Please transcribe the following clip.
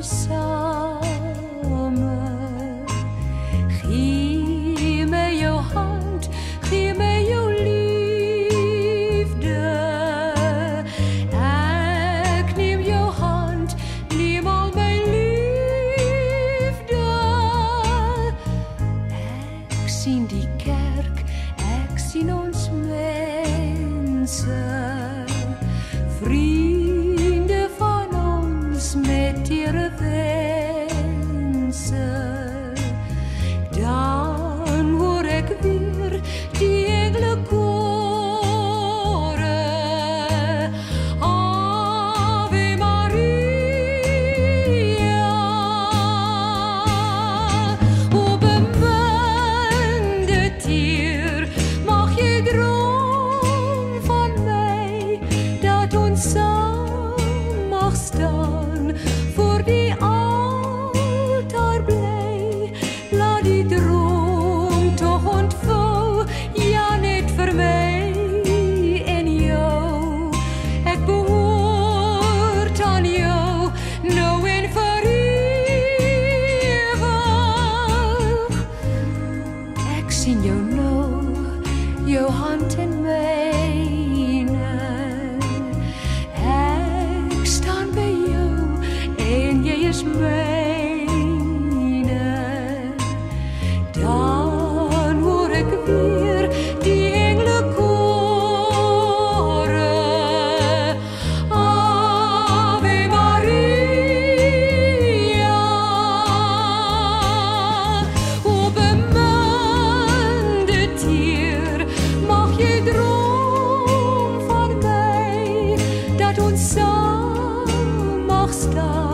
samen. Gee mij jouw hand, gee mij jouw liefde. Ik neem jouw hand, neem al mijn liefde. Ik zie die kerk, ik zie ons mensen, vrienden van ons met tere wensen. Dan hoor ik weer die engelenkoren. Ave Maria, o beminde tier, mag je droom van mij dat ons samen mag staan voor die altaar blij. Laat die droom toch ontvouwen, ja net voor mij en jou. Ik behoort aan jou, nou en voor eeuwig. Ik zie jou nou, jouw hand in mijne. Ik sta bij jou en jij is mijne. Dan hoor ik weer die engelenkoren. Ave Maria, o beminde tier, mag je droom van mij dat ons samen mag staan